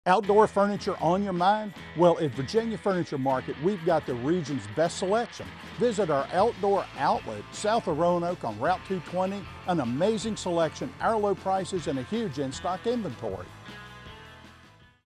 Outdoor furniture on your mind? Well, at Virginia Furniture Market, we've got the region's best selection. Visit our outdoor outlet south of Roanoke on Route 220, an amazing selection, our low prices, and a huge in-stock inventory.